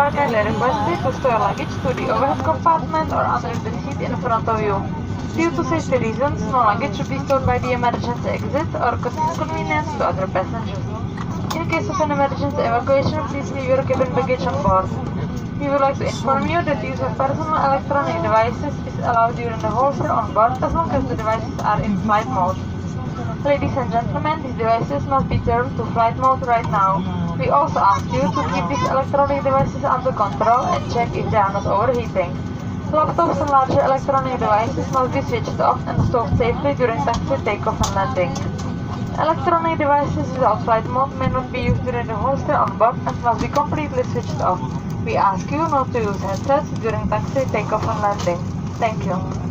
are kindly requested to store luggage to the overhead compartment or under the seat in front of you. Due to safety reasons, no luggage should be stored by the emergency exit or cause inconvenience to other passengers. In case of an emergency evacuation, please leave your cabin baggage on board. We would like to inform you that use of personal electronic devices is allowed during the whole stay on board as long as the devices are in flight mode. Ladies and gentlemen, these devices must be turned to flight mode right now. We also ask you to keep these electronic devices under control and check if they are not overheating. Laptops and larger electronic devices must be switched off and stored safely during taxi takeoff and landing. Electronic devices without flight mode may not be used during the whole stay on board and must be completely switched off. We ask you not to use headsets during taxi takeoff and landing. Thank you.